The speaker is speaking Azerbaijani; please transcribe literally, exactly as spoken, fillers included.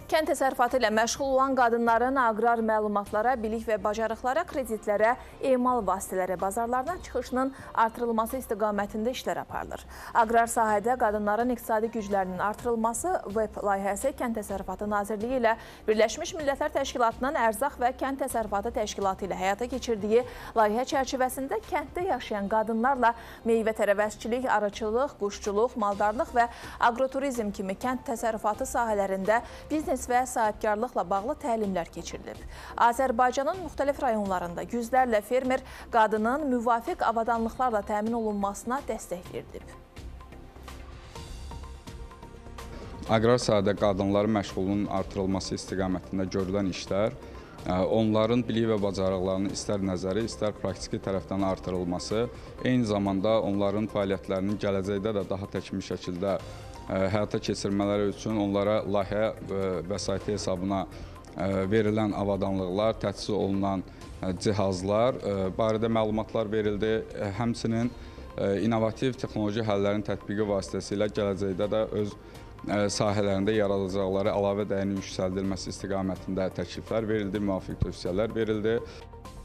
Kənd təsərrüfatı ilə məşğul olan qadınların aqrar məlumatlara, bilik və bacarıqlara, kreditlərə, emal vasitələri bazarlarına çıxışının artırılması istiqamətində işlər aparılır. Aqrar sahədə qadınların iqtisadi güclərinin artırılması web layihəsi Kənd Təsərrüfatı Nazirliyi ilə Birləşmiş Millətlər Təşkilatının Ərzaq və Kənd Təsərrüfatı Təşkilatı ilə həyata keçirdiyi layihə çərçivəsində kənddə yaşayan qadınlarla meyvə-tərəvəzçilik, arıçılıq, quşçuluq, maldarlıq və agroturizm kimi kənd təsərrüfatı sahələrində biznes və sahibkarlıqla bağlı təlimlər keçirilib. Azərbaycanın müxtəlif rayonlarında yüzlərlə fermer qadının müvafiq avadanlıqlarla təmin olunmasına dəstək verilib. Aqrar sahədə qadınların məşğulluğunun artırılması istiqamətində görülən işlər, onların bilik və bacarıqlarının istər nəzəri, istər praktiki tərəfdən artırılması, eyni zamanda onların fəaliyyətlərinin gələcəkdə də daha təkmil şəkildə həyata keçirmələri üçün onlara layihə vəsaiti hesabına verilən avadanlıqlar, təchiz olunan cihazlar barədə məlumatlar verildi. Həmçinin innovativ texnoloji həllərin tətbiqi vasitəsilə gələcəkdə də öz sahələrində yaradacaqları əlavə dəyərin yüksəldilməsi istiqamətində təkliflər verildi, müvafiq tövsiyələr verildi.